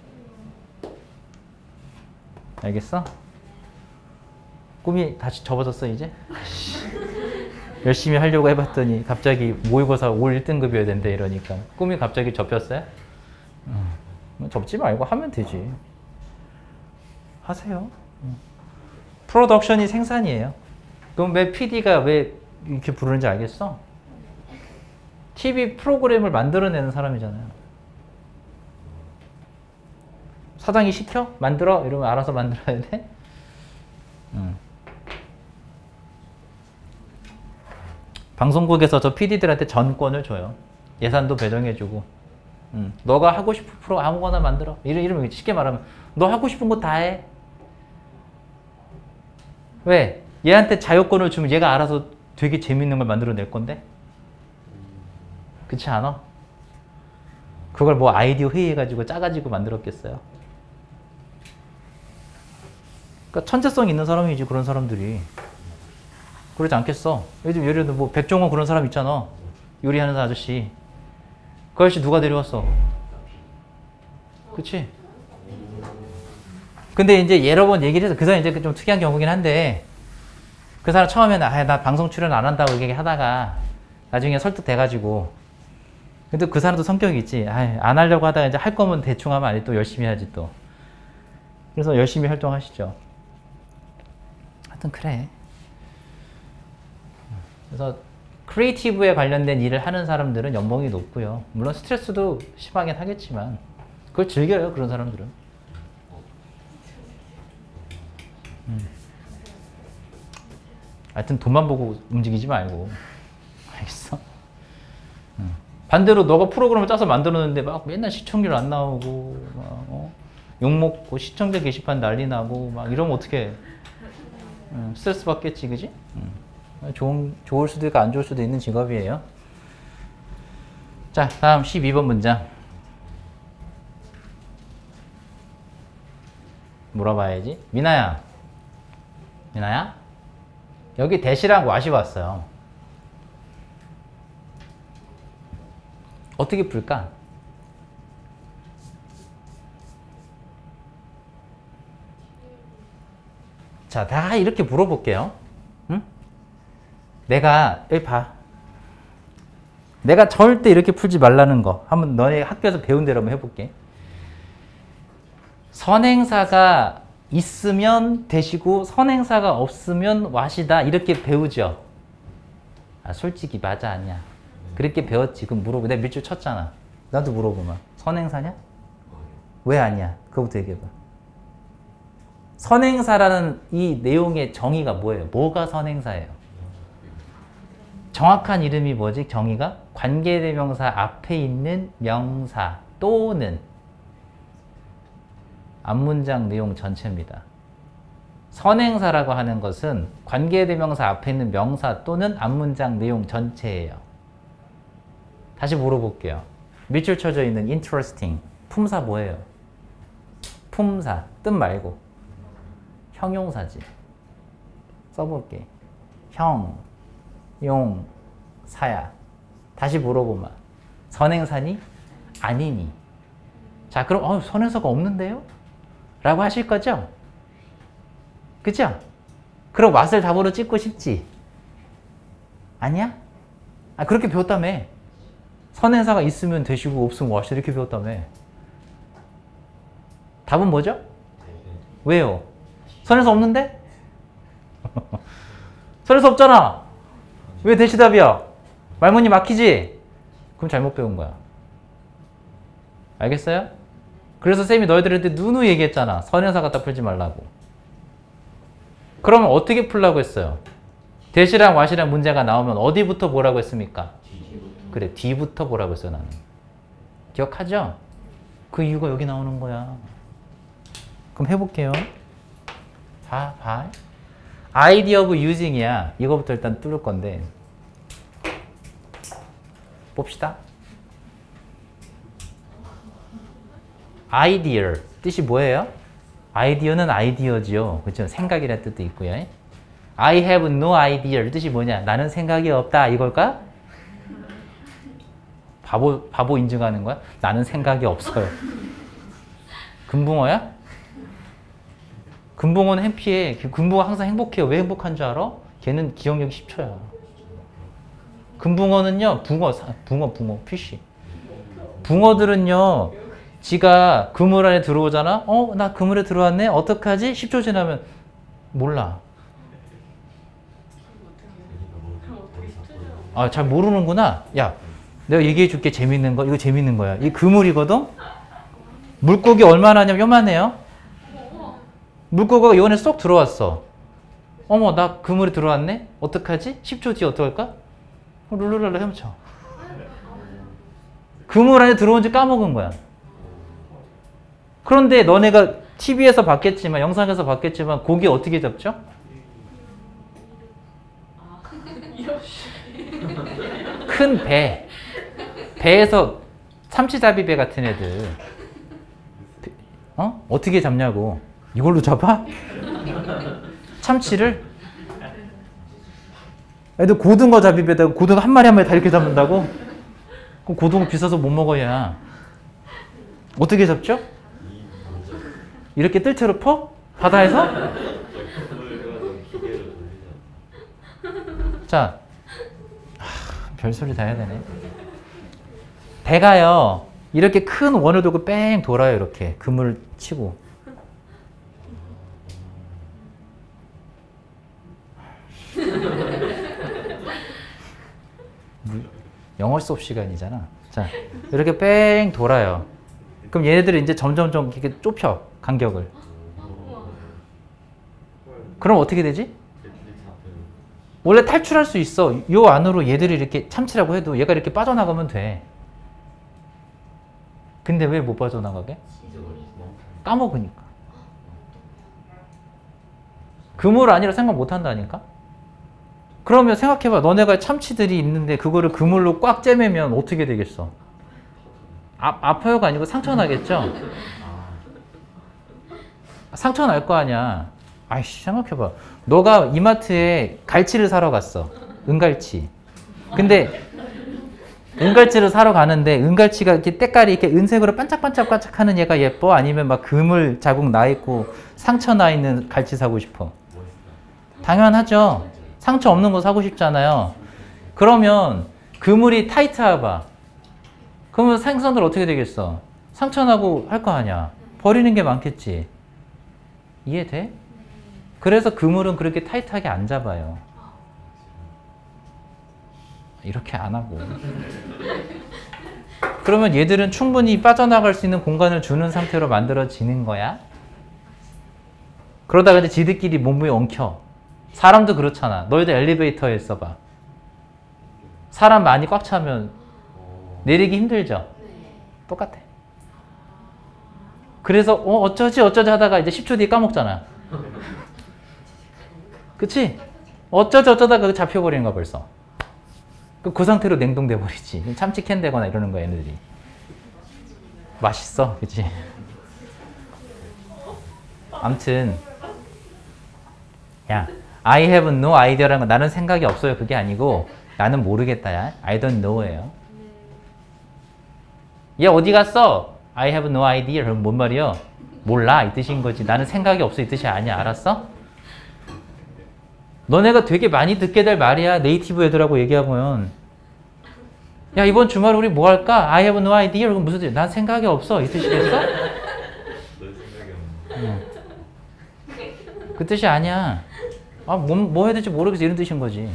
알겠어? 꿈이 다시 접어졌어 이제? 열심히 하려고 해봤더니 갑자기 모의고사 올 1등급이어야 된대 이러니까 꿈이 갑자기 접혔어요? 접지 말고 하면 되지. 하세요. 프로덕션이 생산이에요. 그럼 왜 PD가 왜 이렇게 부르는지 알겠어? TV 프로그램을 만들어내는 사람이잖아요. 사장이 시켜? 만들어? 이러면 알아서 만들어야 돼? 방송국에서 저 PD들한테 전권을 줘요. 예산도 배정해주고. 너가 하고 싶은 프로 아무거나 만들어. 이러면 쉽게 말하면 너 하고 싶은 거 다 해. 왜? 얘한테 자유권을 주면 얘가 알아서 되게 재밌는 걸 만들어낼 건데? 그렇지 않아? 그걸 뭐 아이디어 회의해가지고 짜가지고 만들었겠어요? 그러니까 천재성 있는 사람이지 그런 사람들이. 그러지 않겠어? 요즘 예를 들어 뭐 백종원 그런 사람 있잖아. 요리하는 아저씨. 그 아저씨 누가 데려왔어? 그치? 근데 이제 여러 번 얘기를 해서 그 사람 이제 좀 특이한 경우긴 한데 그 사람 처음에는 나 방송 출연 안 한다고 얘기하다가 나중에 설득돼가지고 근데 그 사람도 성격이 있지. 안 하려고 하다가 이제 할 거면 대충 하면 안 해. 또 열심히 하지 또. 그래서 열심히 활동하시죠. 하여튼 그래. 그래서 크리에이티브에 관련된 일을 하는 사람들은 연봉이 높고요. 물론 스트레스도 심하긴 하겠지만 그걸 즐겨요. 그런 사람들은. 하여튼 돈만 보고 움직이지 말고. 알겠어? 반대로 너가 프로그램을 짜서 만들었는데 막 맨날 시청률 안 나오고 막 욕먹고 시청자 게시판 난리 나고 막 이러면 어떡해. 스트레스 받겠지, 그지? 좋을 수도 있고 안 좋을 수도 있는 직업이에요. 자, 다음 12번 문장. 물어봐야지. 미나야, 여기 대시랑 왓이 왔어요. 어떻게 풀까? 자, 다 이렇게 물어볼게요. 응? 내가, 여기 봐. 내가 절대 이렇게 풀지 말라는 거. 한번 너네 학교에서 배운 대로 한번 해볼게. 선행사가 있으면 대시고 선행사가 없으면 왓이다. 이렇게 배우죠. 솔직히 맞아, 아니야? 그렇게 배웠지. 그럼 물어보. 내가 밑줄 쳤잖아. 나도 물어보면. 선행사냐? 왜 아니야? 그거부터 얘기해봐. 선행사라는 이 내용의 정의가 뭐예요? 뭐가 선행사예요? 정확한 이름이 뭐지? 정의가? 관계대명사 앞에 있는 명사 또는 앞문장 내용 전체입니다. 선행사라고 하는 것은 관계대명사 앞에 있는 명사 또는 앞문장 내용 전체예요. 다시 물어볼게요. 밑줄 쳐져 있는 interesting. 품사 뭐예요? 품사. 뜻 말고. 형용사지. 써볼게. 형, 용, 사야. 다시 물어보면 선행사니? 아니니? 자, 그럼 선행사가 없는데요? 라고 하실 거죠? 그죠? 그럼 왓을 답으로 찍고 싶지? 아니야? 그렇게 배웠다며. 선행사가 있으면 되시고 없으면 왓이 이렇게 배웠다며. 답은 뭐죠? 왜요? 선행사 없는데? 선행사 없잖아. 왜 대시답이야? 말문이 막히지? 그럼 잘못 배운 거야. 알겠어요? 그래서 쌤이 너희들한테 누누이 얘기했잖아. 선행사 갖다 풀지 말라고. 그러면 어떻게 풀라고 했어요? 대시랑 왓이랑 문제가 나오면 어디부터 보라고 했습니까? 그래, 뒤부터 보라고 했어요, 나는. 기억하죠? 그 이유가 여기 나오는 거야. 그럼 해볼게요. 봐. idea of using이야. 이거부터 일단 뚫을 건데. 봅시다. idea. 뜻이 뭐예요? 아이디어는 아이디어지요. 그렇죠? 생각이라는 뜻도 있고요. I have no idea. 뜻이 뭐냐? 나는 생각이 없다. 이걸까? 바보 인증하는 거야? 나는 생각이 없어요. 금붕어야? 금붕어는 해피해. 금붕어 항상 행복해요. 왜 행복한 줄 알아? 걔는 기억력이 10초야. 금붕어는요, 붕어, 피쉬. 붕어들은요, 지가 그물 안에 들어오잖아? 나 그물에 들어왔네? 어떡하지? 10초 지나면 몰라. 잘 모르는구나. 야, 내가 얘기해 줄게. 재밌는 거. 이거 재밌는 거야. 이 그물이거든? 물고기 얼마나 하냐면 요만해요. 물고기가 요 안에 쏙 들어왔어. 어머, 나 그물에 들어왔네? 어떡하지? 10초 뒤에 어떡할까? 룰루랄라 헤엄쳐. 그물 안에 들어온지 까먹은 거야. 그런데 너네가 TV에서 봤겠지만, 영상에서 봤겠지만, 고기 어떻게 잡죠? 큰 배. 배에서 참치잡이배 같은 애들 어떻게 잡냐고. 이걸로 잡아? 참치를? 애들 고등어 잡이배다가 고등어 한 마리 한 마리 다 이렇게 잡는다고? 그럼 고등어 비싸서 못 먹어야. 어떻게 잡죠? 이렇게 뜰채로 퍼? 바다에서? 자, 별소리 다 해야 되네. 배가요, 이렇게 큰 원을 두고 뺑 돌아요. 이렇게 그물을 치고. 영어 수업 시간이잖아. 자, 이렇게 뺑 돌아요. 그럼 얘네들이 이제 점점점 이렇게 좁혀, 간격을. 그럼 어떻게 되지? 원래 탈출할 수 있어. 요 안으로 얘들이 이렇게 참치라고 해도 얘가 이렇게 빠져나가면 돼. 근데 왜 못 빠져나가게? 까먹으니까. 그물 아니라 생각 못 한다니까? 그러면 생각해봐. 너네가 참치들이 있는데 그거를 그물로 꽉 째매면 어떻게 되겠어? 아파요가 아니고 상처 나겠죠? 상처 날 거 아니야. 아이씨, 생각해봐. 너가 이마트에 갈치를 사러 갔어. 은갈치. 근데 은갈치를 사러 가는데 은갈치가 이렇게 때깔이 이렇게 은색으로 반짝반짝 하는 얘가 예뻐? 아니면 막 그물 자국 나 있고 상처 나 있는 갈치 사고 싶어? 당연하죠. 상처 없는 거 사고 싶잖아요. 그러면 그물이 타이트하봐. 그러면 생선들 어떻게 되겠어? 상처 나고 할 거 아니야. 버리는 게 많겠지. 이해돼? 그래서 그물은 그렇게 타이트하게 안 잡아요. 이렇게 안 하고. 그러면 얘들은 충분히 빠져나갈 수 있는 공간을 주는 상태로 만들어지는 거야. 그러다가 이제 지들끼리 몸이 엉켜. 사람도 그렇잖아. 너희들 엘리베이터에 있어봐. 사람 많이 꽉 차면 내리기 힘들죠? 똑같아. 그래서 어쩌지 하다가 이제 10초 뒤에 까먹잖아. 그치? 어쩌다가 잡혀버리는 거야 벌써. 그 상태로 냉동돼 버리지. 참치 캔 되거나 이러는 거야 얘네들이. 맛있어, 그치? 암튼 야, I have no idea라는 건 나는 생각이 없어요. 그게 아니고 나는 모르겠다. 야. I don't know예요. 얘 어디 갔어? I have no idea. 그럼 뭔 말이요? 몰라 이 뜻인 거지. 나는 생각이 없어 이 뜻이 아니야. 알았어? 너네가 되게 많이 듣게 될 말이야. 네이티브 애들하고 얘기하면. 야, 이번 주말 우리 뭐 할까? I have no idea. 그럼 무슨 뜻이야? 난 생각이 없어 이 뜻이겠어? 그 뜻이 아니야. 뭐 해야 될지 모르겠어 이런 뜻인 거지.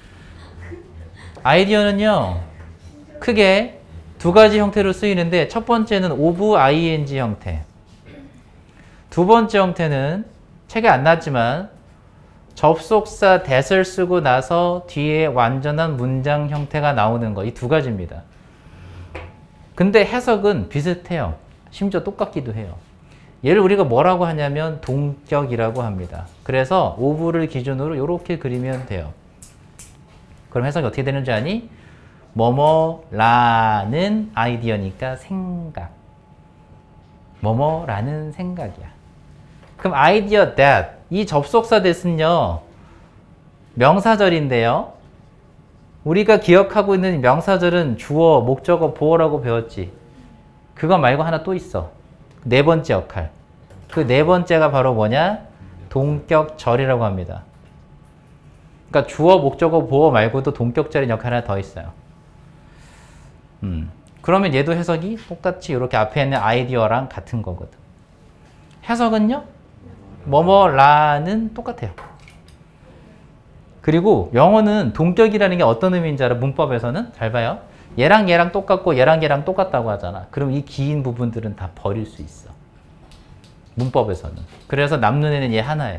아이디어는요, 크게 두 가지 형태로 쓰이는데 첫 번째는 of ing 형태. 두 번째 형태는 책에 안 나왔지만 접속사 that을 쓰고 나서 뒤에 완전한 문장 형태가 나오는 거. 이 두 가지입니다. 근데 해석은 비슷해요. 심지어 똑같기도 해요. 얘를 우리가 뭐라고 하냐면 동격이라고 합니다. 그래서 of를 기준으로 이렇게 그리면 돼요. 그럼 해석이 어떻게 되는지 아니? 뭐뭐라는 아이디어니까 생각. 뭐뭐라는 생각이야. 그럼 아이디어 that, 이 접속사 that은요, 명사절인데요. 우리가 기억하고 있는 명사절은 주어, 목적어, 보어라고 배웠지. 그거 말고 하나 또 있어. 네 번째 역할. 그 네 번째가 바로 뭐냐? 동격절이라고 합니다. 그러니까 주어, 목적어, 보어 말고도 동격절인 역할 하나 더 있어요. 그러면 얘도 해석이 똑같이 이렇게 앞에 있는 아이디어랑 같은 거거든. 해석은요? 뭐뭐라는 똑같아요. 그리고 영어는 동격이라는 게 어떤 의미인지 알아? 문법에서는? 잘 봐요. 얘랑 얘랑 똑같고 얘랑 얘랑 똑같다고 하잖아. 그럼 이 긴 부분들은 다 버릴 수 있어. 문법에서는. 그래서 남는 애는 얘 하나예요.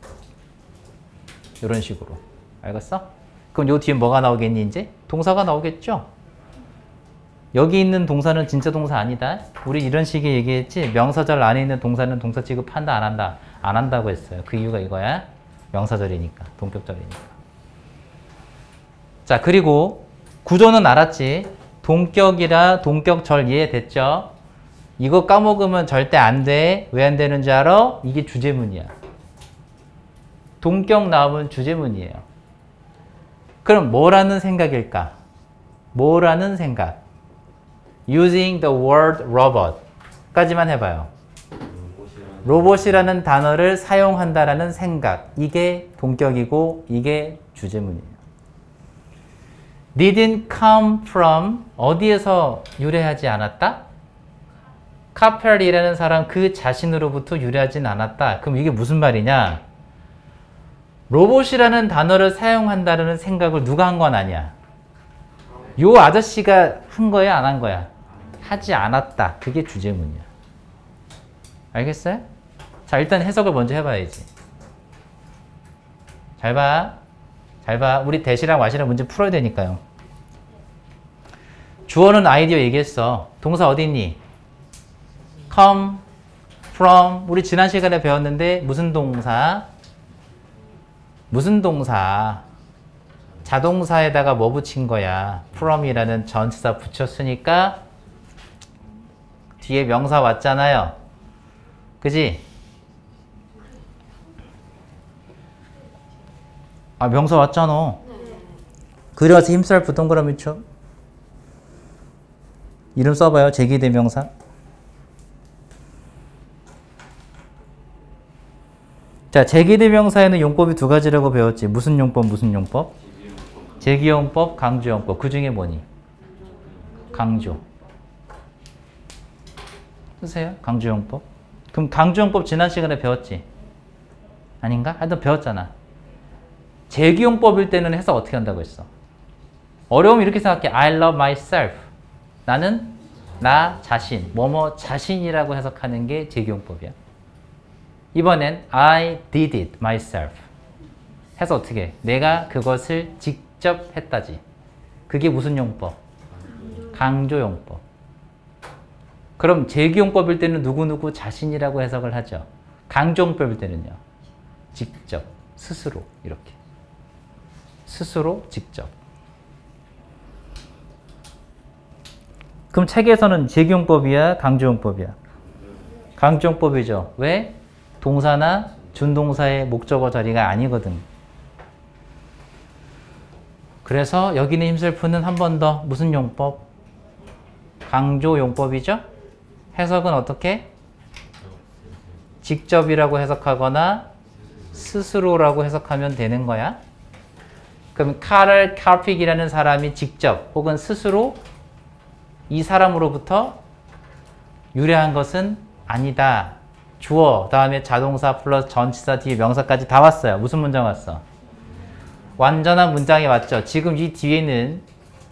이런 식으로. 알겠어? 그럼 요 뒤에 뭐가 나오겠니 이제? 동사가 나오겠죠? 여기 있는 동사는 진짜 동사 아니다. 우리 이런 식의 얘기했지. 명사절 안에 있는 동사는 동사 취급한다 안 한다? 안 한다고 했어요. 그 이유가 이거야. 명사절이니까. 동격절이니까. 자, 그리고 구조는 알았지. 동격이라 동격절 이해됐죠? 이거 까먹으면 절대 안 돼. 왜 안 되는 줄 알아? 이게 주제문이야. 동격 나오면 주제문이에요. 그럼 뭐라는 생각일까? 뭐라는 생각? Using the word robot 까지만 해봐요. 로봇이라는 단어를 사용한다라는 생각. 이게 동격이고 이게 주제문이에요. Didn't come from 어디에서 유래하지 않았다? 카펠이라는 사람 그 자신으로부터 유래하진 않았다. 그럼 이게 무슨 말이냐? 로봇이라는 단어를 사용한다는 생각을 누가 한 건 아니야. 요 아저씨가 한 거야, 안 한 거야? 하지 않았다. 그게 주제문이야. 알겠어요? 자, 일단 해석을 먼저 해봐야지. 잘 봐. 잘 봐. 우리 대시랑 와시랑 문제 풀어야 되니까요. 주어는 아이디어 얘기했어. 동사 어디 있니? come, from. 우리 지난 시간에 배웠는데 무슨 동사? 무슨 동사? 자동사에다가 뭐 붙인 거야? from이라는 전치사 붙였으니까 뒤에 명사 왔잖아요. 그지? 아, 명사 왔잖아. 그래서 himself 동그라미 쳐. 이름 써봐요. 제기대명사. 자, 제기대명사에는 용법이 두 가지라고 배웠지. 무슨 용법, 무슨 용법? 제기용법, 강조용법. 그 중에 뭐니? 강조. 쓰세요. 강조용법. 그럼 강조용법 지난 시간에 배웠지? 아닌가? 하여튼 배웠잖아. 제기용법일 때는 해석 어떻게 한다고 했어? 어려우면 이렇게 생각해. I love myself. 나는 나 자신, 뭐뭐 자신이라고 해석하는 게 제기용법이야. 이번엔 I did it myself. 해서 어떻게 해? 내가 그것을 직접 했다지. 그게 무슨 용법? 강조용법. 그럼 제기용법일 때는 누구누구 자신이라고 해석을 하죠. 강조용법일 때는요. 직접, 스스로 이렇게. 스스로, 직접. 그럼 책에서는 제기용법이야, 강조용법이야? 강조용법이죠. 왜? 동사나 준동사의 목적어 자리가 아니거든. 그래서 여기는 힘셀프는 한 번 더 무슨 용법? 강조용법이죠? 해석은 어떻게? 직접이라고 해석하거나 스스로라고 해석하면 되는 거야. 그럼 카를 카픽이라는 사람이 직접 혹은 스스로 이 사람으로부터 유래한 것은 아니다. 주어, 다음에 자동사 플러스 전치사 뒤에 명사까지 다 왔어요. 무슨 문장 왔어? 완전한 문장이 왔죠. 지금 이 뒤에는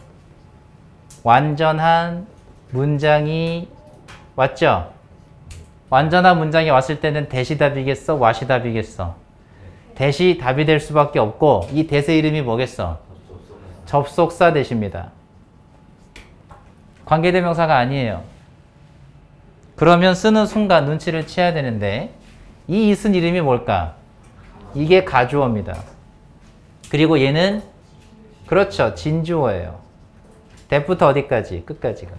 완전한 문장이 왔죠. 완전한 문장이 왔을 때는 대시 답이겠어? 와시 답이겠어? 대시 답이 될 수밖에 없고 이 대세 이름이 뭐겠어? 접속사 대시입니다. 관계대명사가 아니에요. 그러면 쓰는 순간 눈치를 채야 되는데 이 있은 이름이 뭘까? 이게 가주어입니다. 그리고 얘는 그렇죠. 진주어예요. 대부터 어디까지? 끝까지가.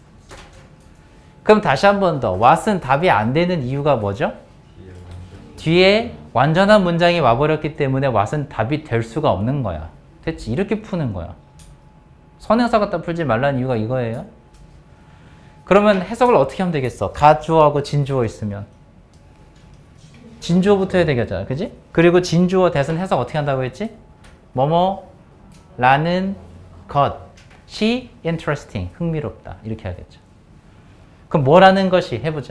그럼 다시 한 번 더. what은 답이 안 되는 이유가 뭐죠? 뒤에 완전한 문장이 와버렸기 때문에 what은 답이 될 수가 없는 거야. 됐지? 이렇게 푸는 거야. 선행사 갖다 풀지 말라는 이유가 이거예요. 그러면 해석을 어떻게 하면 되겠어? 가주어하고 진주어 있으면 진주어부터 해야 되겠잖아. 그지? 그리고 진주어 대신 해석 어떻게 한다고 했지? 뭐뭐 라는 것이 interesting, 흥미롭다. 이렇게 하겠죠. 그럼 뭐라는 것이 해보자.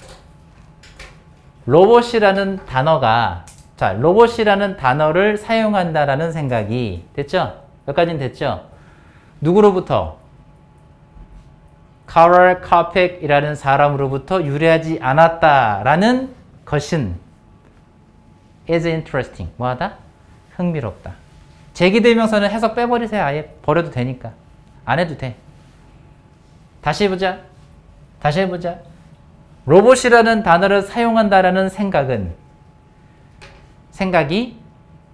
로봇이라는 단어가 자, 로봇이라는 단어를 사용한다라는 생각이 됐죠? 여기까지는 됐죠? 누구로부터? 카럴 카펙이라는 사람으로부터 유래하지 않았다라는 것은 is interesting. 뭐하다? 흥미롭다. 제기대명사는 해석 빼버리세요. 아예 버려도 되니까. 안 해도 돼. 다시 해보자. 다시 해보자. 로봇이라는 단어를 사용한다라는 생각이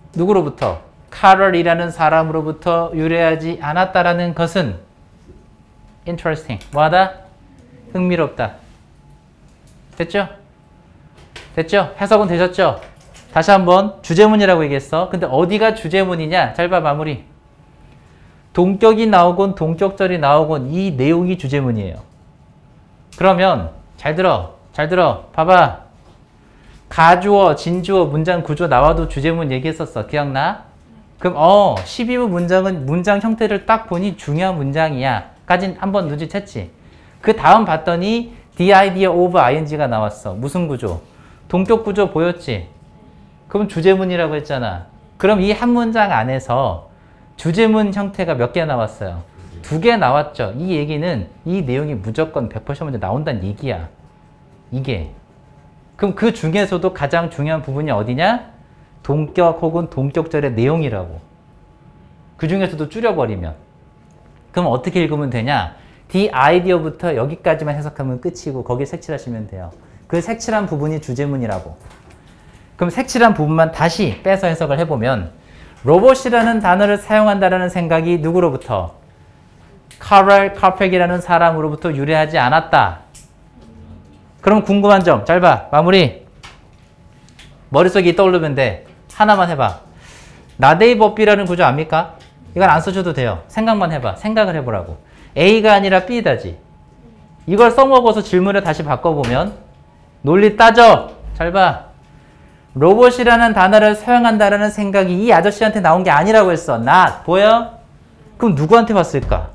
누구로부터? 카럴이라는 사람으로부터 유래하지 않았다라는 것은 interesting. 뭐하다? 흥미롭다. 됐죠? 됐죠? 해석은 되셨죠? 다시 한번 주제문이라고 얘기했어. 근데 어디가 주제문이냐? 잘 봐, 마무리. 동격이 나오건 동격절이 나오건 이 내용이 주제문이에요. 그러면 잘 들어. 잘 들어. 봐봐. 가주어, 진주어, 문장 구조 나와도 주제문 얘기했었어. 기억나? 그럼 12부 문장은 문장 형태를 딱 보니 중요한 문장이야. 까진 한번 눈치챘지. 그 다음 봤더니 the idea of ing가 나왔어. 무슨 구조? 동격 구조 보였지? 그럼 주제문이라고 했잖아. 그럼 이 한 문장 안에서 주제문 형태가 몇 개 나왔어요? 2개 나왔죠. 이 얘기는 이 내용이 무조건 100% 먼저 나온다는 얘기야. 이게. 그럼 그 중에서도 가장 중요한 부분이 어디냐? 동격 혹은 동격절의 내용이라고. 그 중에서도 줄여버리면. 그럼 어떻게 읽으면 되냐? the idea부터 여기까지만 해석하면 끝이고 거기에 색칠하시면 돼요. 그 색칠한 부분이 주제문이라고. 그럼 색칠한 부분만 다시 빼서 해석을 해보면 로봇이라는 단어를 사용한다는 생각이 누구로부터? 카럴 카펙이라는 사람으로부터 유래하지 않았다. 그럼 궁금한 점, 잘 봐. 마무리. 머릿속에 떠오르면 돼. 하나만 해봐. 나데이 법비라는 구조 압니까? 이건 안 써줘도 돼요. 생각만 해봐. 생각을 해보라고. A가 아니라 B다지. 이걸 써먹어서 질문을 다시 바꿔보면 논리 따져. 잘 봐. 로봇이라는 단어를 사용한다는 생각이 이 아저씨한테 나온 게 아니라고 했어. not. 보여? 그럼 누구한테 왔을까?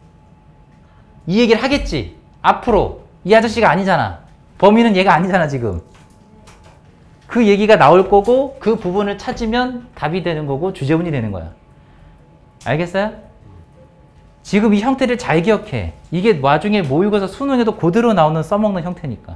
이 얘기를 하겠지. 앞으로. 이 아저씨가 아니잖아. 범인은 얘가 아니잖아 지금. 그 얘기가 나올 거고 그 부분을 찾으면 답이 되는 거고 주제문이 되는 거야. 알겠어요? 지금 이 형태를 잘 기억해. 이게 나중에 모의고사 수능에도 그대로 나오는 써먹는 형태니까.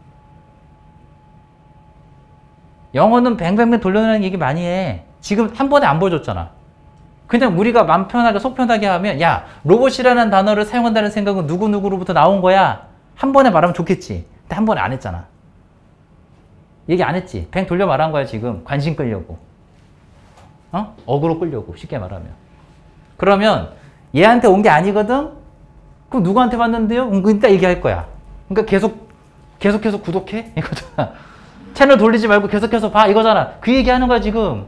영어는 뱅뱅뱅 돌려내는 얘기 많이 해. 지금 한 번에 안 보여줬잖아. 그냥 우리가 맘 편하게 속 편하게 하면 야 로봇이라는 단어를 사용한다는 생각은 누구누구로부터 나온 거야. 한 번에 말하면 좋겠지. 근데 한 번에 안 했잖아. 얘기 안 했지. 뱅 돌려 말한 거야 지금. 관심 끌려고. 어그로 끌려고 쉽게 말하면. 그러면 얘한테 온 게 아니거든? 그럼 누구한테 왔는데요? 이따 얘기할 거야. 그러니까 계속해서 구독해? 이거잖아. 채널 돌리지 말고 계속해서 봐 이거잖아. 그 얘기하는 거야 지금.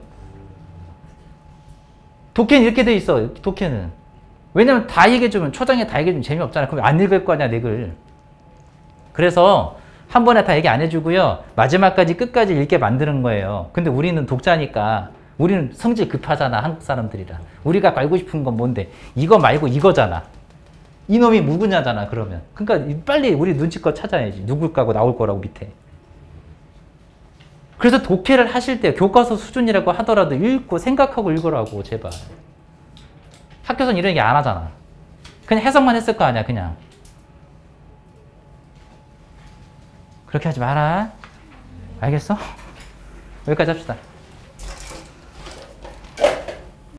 독해는 이렇게 돼 있어. 독해는. 왜냐면 다 얘기해주면 초장에 다 얘기해주면 재미없잖아. 그럼 안 읽을 거 아니야 내 글. 그래서 한 번에 다 얘기 안 해주고요. 마지막까지 끝까지 읽게 만드는 거예요. 근데 우리는 독자니까 우리는 성질 급하잖아. 한국 사람들이라. 우리가 알고 싶은 건 뭔데? 이거 말고 이거잖아. 이놈이 누구냐잖아 그러면. 그러니까 빨리 우리 눈치껏 찾아야지. 누굴까고 나올 거라고 밑에. 그래서 독해를 하실 때 교과서 수준이라고 하더라도 읽고 생각하고 읽으라고 제발. 학교에서는 이런 얘기 안 하잖아. 그냥 해석만 했을 거 아니야 그냥. 그렇게 하지 마라. 알겠어? 여기까지 합시다.